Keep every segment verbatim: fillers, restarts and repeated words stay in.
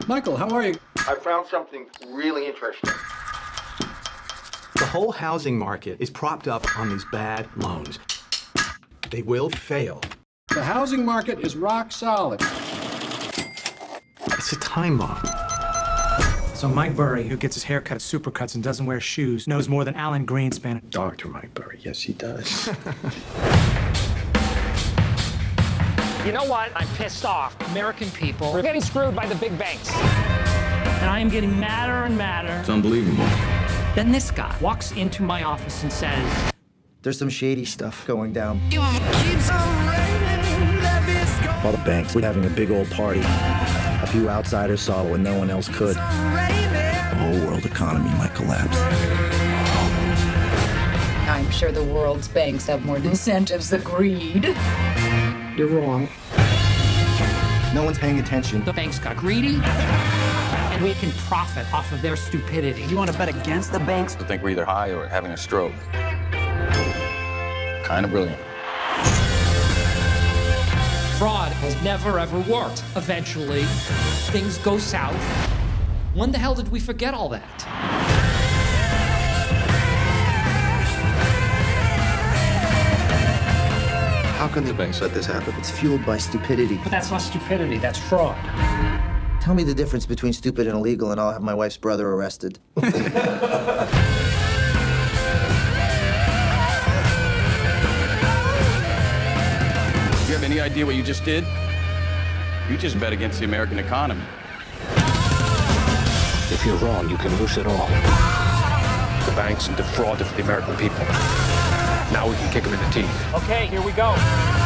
Michael, how are you? I found something really interesting. The whole housing market is propped up on these bad loans. They will fail. The housing market is rock solid. It's a time bomb. So Mike Burry, who gets his hair cut at Supercuts and doesn't wear shoes, knows more than Alan Greenspan. Doctor Mike Burry, yes, he does. You know what? I'm pissed off. American people are getting screwed by the big banks. And I am getting madder and madder. It's unbelievable. Then this guy walks into my office and says, there's some shady stuff going down. All the banks were having a big old party. A few outsiders saw it when no one else could. The whole world economy might collapse. I'm sure the world's banks have more incentives than greed. you're wrong. No one's paying attention. The banks got greedy, and we can profit off of their stupidity. You want to bet against the banks? I think we're either high or having a stroke. Kind of brilliant. Fraud has never, ever worked. Eventually, things go south. When the hell did we forget all that? How can the banks let this happen? It's fueled by stupidity. But that's not stupidity, that's fraud. Tell me the difference between stupid and illegal, and I'll have my wife's brother arrested. You have any idea what you just did? You just bet against the American economy. If you're wrong, you can lose it all. The banks defrauded the American people. Now we can kick them in the teeth. Okay, here we go.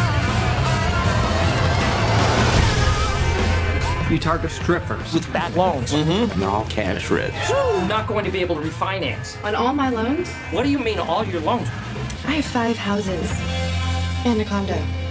You target strippers. With bad loans. Mm-hmm. And they're all cash rich. I'm not going to be able to refinance. On all my loans? What do you mean all your loans? I have five houses and a condo.